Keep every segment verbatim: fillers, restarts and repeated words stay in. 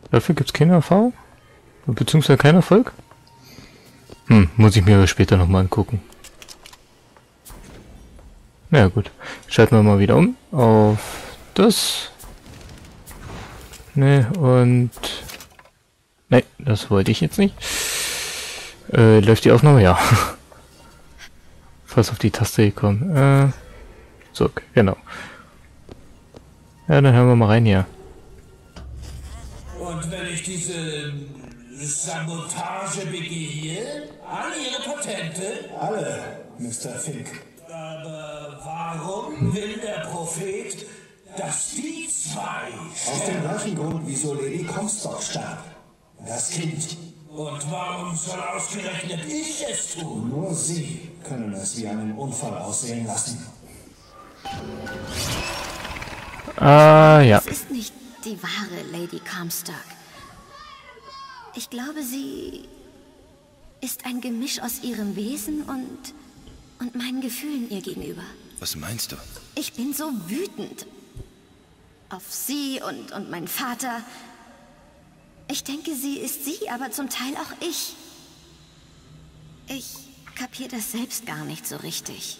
Dafür gibt's keine Erfahrung? Beziehungsweise kein Erfolg? Hm, muss ich mir aber später nochmal angucken. Na ja, gut. Schalten wir mal wieder um auf das. Ne, und... Ne, das wollte ich jetzt nicht. Äh, läuft die Aufnahme? Ja. Fast auf die Taste gekommen. Äh, so, genau. Ja, dann hören wir mal rein hier. Und wenn ich diese Sabotage begehe, alle Ihre Patente? Alle, Mister Fink. Aber warum will der Prophet, dass die zwei Aus dem gleichen Grund, wieso Lady Comstock starb. Das Kind. Und warum soll ausgerechnet ich es tun? Nur Sie können es wie einen Unfall aussehen lassen. Ah, ja. Es ist nicht die wahre Lady Comstock. Ich glaube, sie ist ein Gemisch aus ihrem Wesen und, und meinen Gefühlen ihr gegenüber. Was meinst du? Ich bin so wütend. Auf sie und, und meinen Vater. Ich denke, sie ist sie, aber zum Teil auch ich. Ich kapiere das selbst gar nicht so richtig.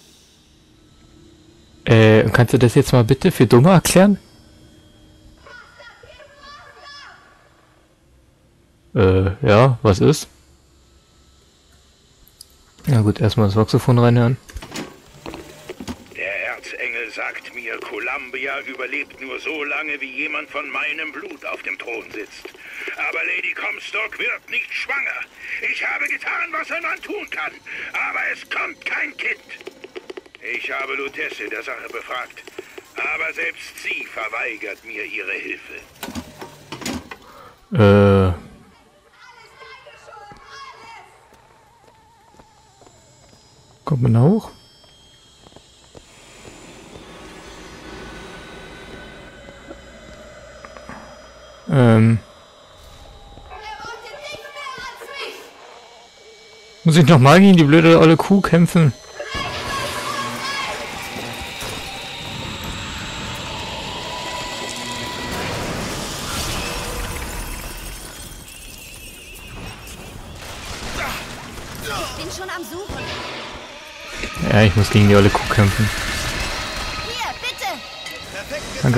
Äh, kannst du das jetzt mal bitte für Dumme erklären? Äh, ja, was ist? Ja gut, erstmal das Saxophon reinhören. Der Erzengel sagt mir, Columbia überlebt nur so lange, wie jemand von meinem Blut auf dem Thron sitzt. Aber Lady Comstock wird nicht schwanger. Ich habe getan, was ein Mann tun kann, aber es kommt kein Kind. Ich habe Lutece der Sache befragt, aber selbst sie verweigert mir ihre Hilfe. Äh... Kommt man da hoch? Ähm... Muss ich nochmal gegen die blöde olle Kuh kämpfen? Ich bin schon am Suchen. Ja, ich muss gegen die olle Kuh kämpfen. Hier, bitte! Danke.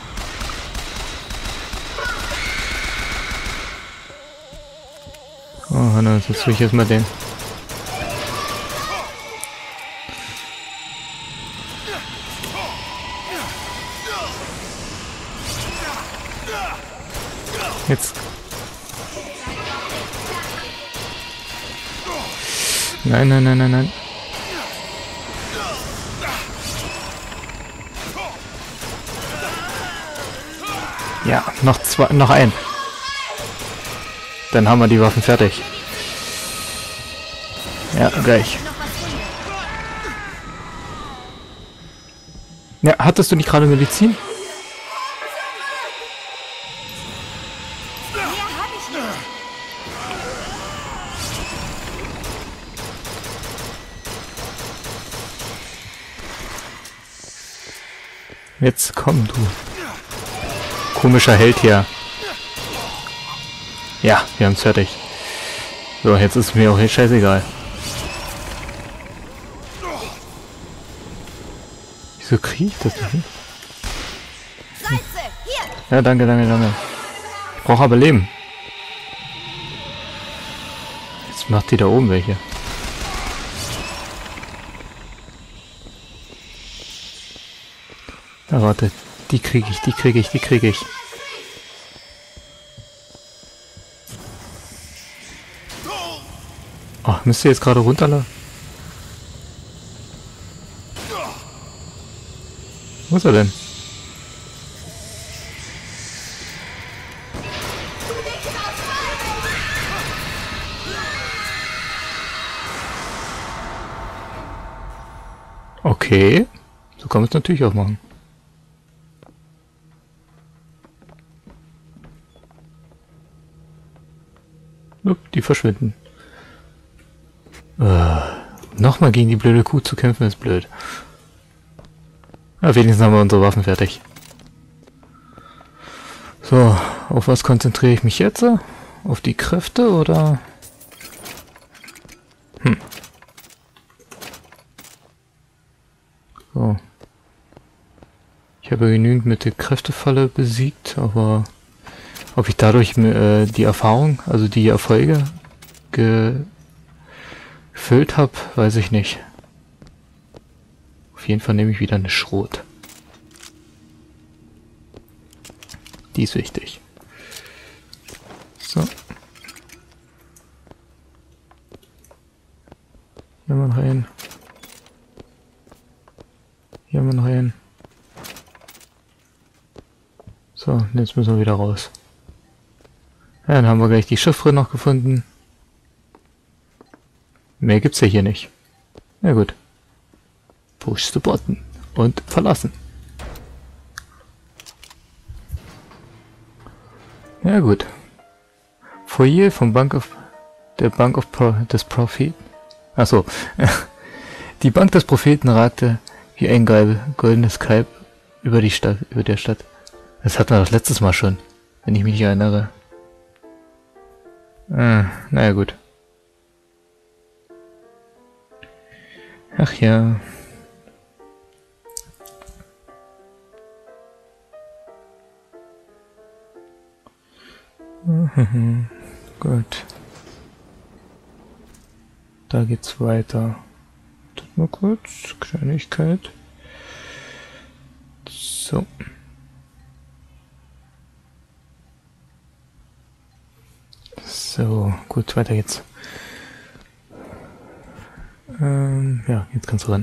Oh, Hanna, jetzt will ich erstmal den. Jetzt. Nein, nein, nein, nein, nein. Ja, noch zwei, noch ein. Dann haben wir die Waffen fertig. Ja, gleich. Ja, hattest du nicht gerade Medizin? Mehr hab ich nicht. Jetzt komm, du. Komischer Held hier. Ja, wir haben es fertig. So, jetzt ist mir auch jetzt scheißegal. Wieso krieg ich das nicht? Salze, hier! Ja, danke, danke, danke. Ich brauche aber Leben. Jetzt macht die da oben welche. Na warte, die kriege ich, die kriege ich, die kriege ich. Ach, müsst ihr jetzt gerade runterladen? Wo ist er denn? Okay, so kann man es natürlich auch machen. Upp, die verschwinden. Uh, Nochmal gegen die blöde Kuh zu kämpfen ist blöd. Ja, wenigstens haben wir unsere Waffen fertig. So, auf was konzentriere ich mich jetzt? Auf die Kräfte oder? Hm. So. Ich habe genügend mit der Kräftefalle besiegt, aber ob ich dadurch äh, die Erfahrung, also die Erfolge ge gefüllt habe, weiß ich nicht. Auf jeden Fall nehme ich wieder eine Schrot. Die ist wichtig. So. Hier mal rein. Hier mal rein. So, jetzt müssen wir wieder raus. Ja, dann haben wir gleich die Chiffre noch gefunden. Mehr gibt's ja hier nicht. Na gut. Push the button. Und verlassen. Ja gut. Foyer vom Bank of... Der Bank of Pro, des Propheten. Achso. Die Bank des Propheten ragte wie ein goldenes Kalb über die Stadt, über der Stadt. Das hatten wir das letztes Mal schon, wenn ich mich nicht erinnere. Ah, naja gut. Ach ja. Mhm, gut. Da geht's weiter. Tut mal kurz. Kleinigkeit. So. So, gut, weiter geht's. Ähm, ja, jetzt kannst du ran.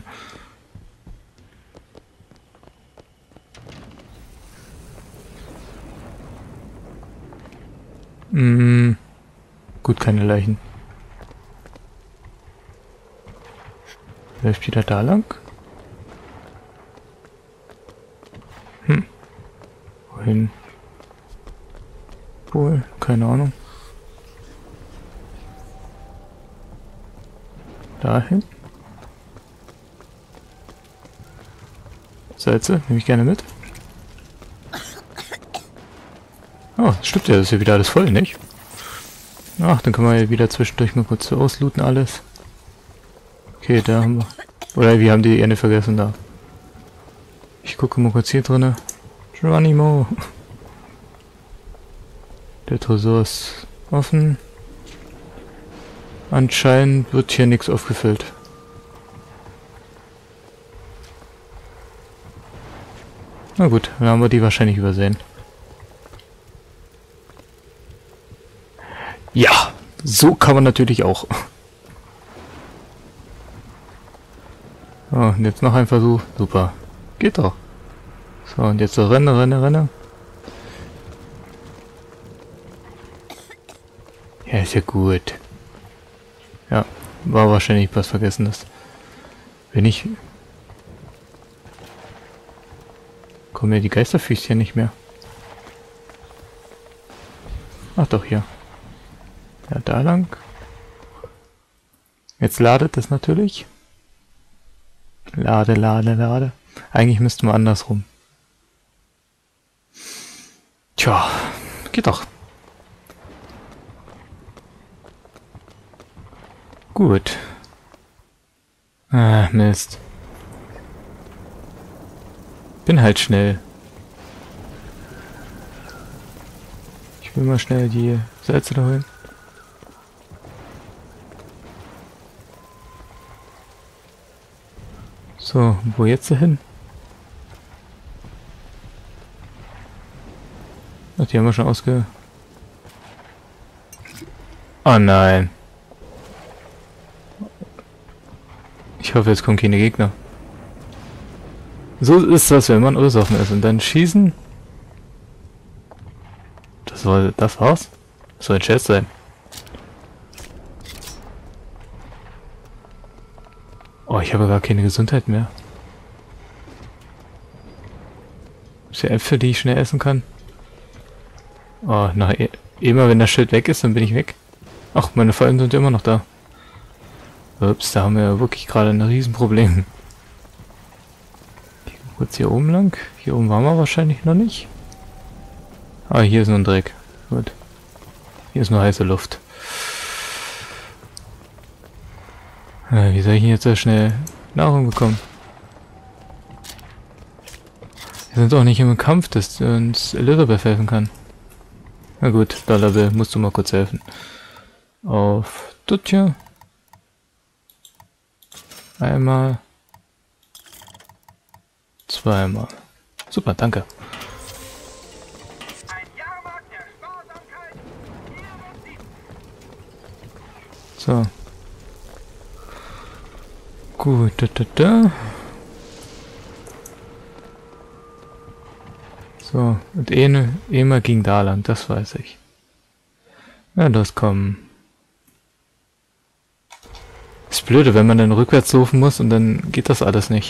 Mm, gut, keine Leichen. Läuft wieder da lang? Hm. Wohin? Wohl, keine Ahnung. Dahin. Salze, nehme ich gerne mit. Oh, stimmt ja, das ist ja wieder alles voll, nicht? Ach, dann können wir ja wieder zwischendurch mal kurz so auslooten alles. Okay, da haben wir... Oder wir haben die Ende vergessen da. Ich gucke mal kurz hier drinne. Geronimo. Der Tresor ist offen. Anscheinend wird hier nichts aufgefüllt. Na gut, dann haben wir die wahrscheinlich übersehen. Ja, so kann man natürlich auch. Oh, und jetzt noch ein Versuch. Super. Geht doch. So, und jetzt so renne, renne, renne. Ja, ist ja gut. Ja, war wahrscheinlich was Vergessenes. Wenn ich... Kommen ja die Geisterfüßchen nicht mehr. Ach doch, hier. Ja, da lang. Jetzt ladet es natürlich. Lade, lade, lade. Eigentlich müssten wir andersrum. Tja, geht doch. Gut. Ah, Mist. Bin halt schnell. Ich will mal schnell die Salze da holen. So, wo jetzt hin? Ach, die haben wir schon ausge... Oh nein. Ich hoffe, jetzt kommen keine Gegner. So ist das, wenn man besoffen ist. Und dann schießen. Das war, das war's? Das soll ein Scherz sein. Oh, ich habe gar keine Gesundheit mehr. Ist ja Äpfel, die ich schnell essen kann. Oh, nach e immer wenn das Schild weg ist, dann bin ich weg. Ach, meine Fallen sind immer noch da. Ups, da haben wir ja wirklich gerade ein Riesenproblem. Ich gehe kurz hier oben lang. Hier oben waren wir wahrscheinlich noch nicht. Ah, hier ist nur ein Dreck. Gut. Hier ist nur heiße Luft. Ja, wie soll ich denn jetzt so schnell Nahrung bekommen? Wir sind auch nicht im Kampf, dass uns Elizabeth helfen kann. Na gut, Dollarbill, musst du mal kurz helfen. Auf das hier. Einmal. Zweimal. Super, danke. So. Gut, da, da, da. So, und Ene, Ema ging da lang, das weiß ich. Ja, das kommen. Ist blöde, wenn man dann rückwärts laufen muss und dann geht das alles nicht.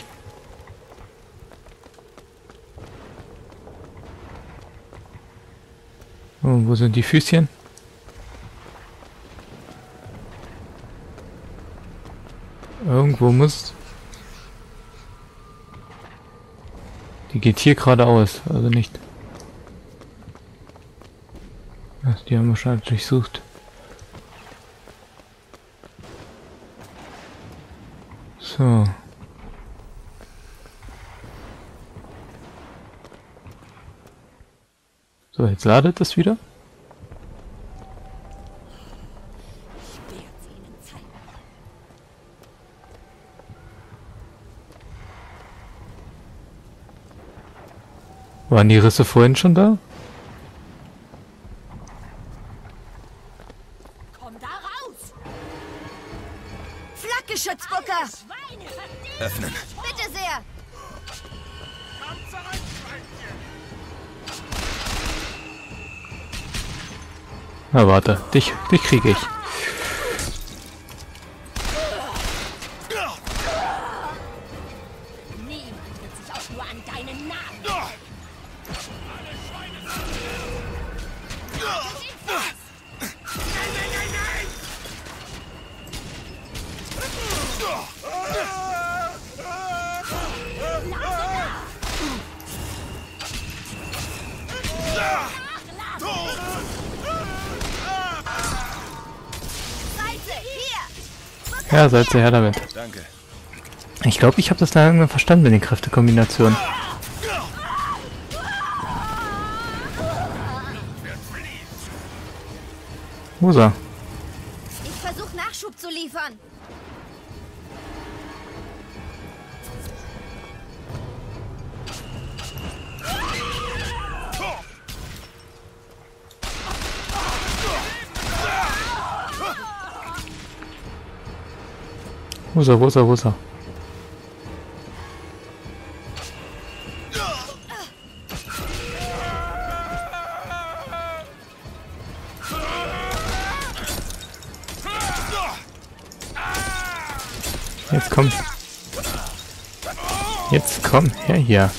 Oh, wo sind die Füßchen? Irgendwo muss... Die geht hier geradeaus, also nicht. Ach, die haben wir wahrscheinlich durchsucht. So. So, jetzt ladet es wieder. Waren die Risse vorhin schon da? Komm da raus! Flakgeschützbucker! Öffnen. Bitte sehr! Na warte, dich, dich kriege ich. Niemand wird sich auch nur an deinen Namen. Ja, seid ihr her damit. Danke. Ich glaube, ich habe das da irgendwann verstanden mit den Kräftekombinationen. Wo ist er? Ich versuche Nachschub zu liefern. Wo ist er, wo ist er, wo ist er? Jetzt komm. Jetzt komm her hier.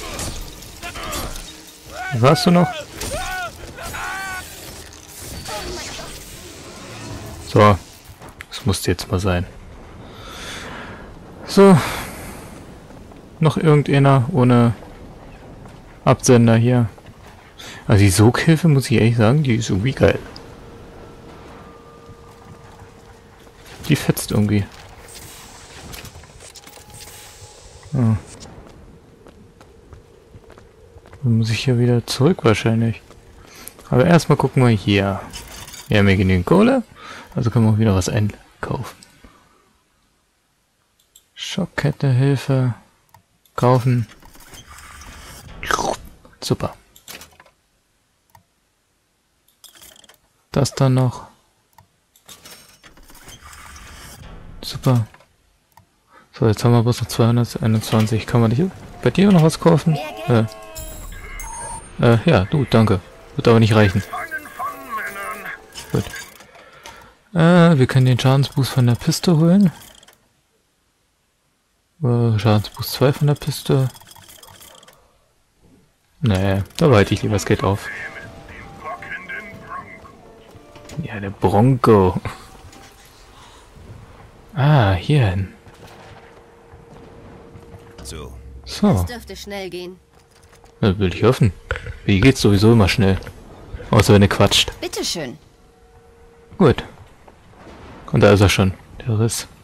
Warst du noch? So. Das musste jetzt mal sein. So. Noch irgendeiner ohne Absender hier. Also die Soghilfe, muss ich ehrlich sagen, die ist irgendwie geil. Die fetzt irgendwie. Oh. Dann muss ich hier wieder zurück wahrscheinlich. Aber erstmal gucken wir hier. Wir haben hier genügend Kohle. Also können wir auch wieder was einkaufen. Schockkette, Hilfe. Kaufen. Super. Das dann noch. Super. So, jetzt haben wir bloß noch zweihunderteinundzwanzig. Kann man nicht bei dir noch was kaufen? Äh, äh, ja, du, danke. Wird aber nicht reichen. Gut. Äh, wir können den Schadensboost von der Piste holen. Äh, Schadensboost zwei von der Piste. Nee, da behalte ich lieber das Geld auf. Ja, der Bronco. Ah, hierhin. So. So. Das dürfte schnell gehen. Das will ich hoffen. Wie geht's sowieso immer schnell. Außer wenn ihr quatscht. Bitteschön. Gut. Und da ist er schon, der Riss.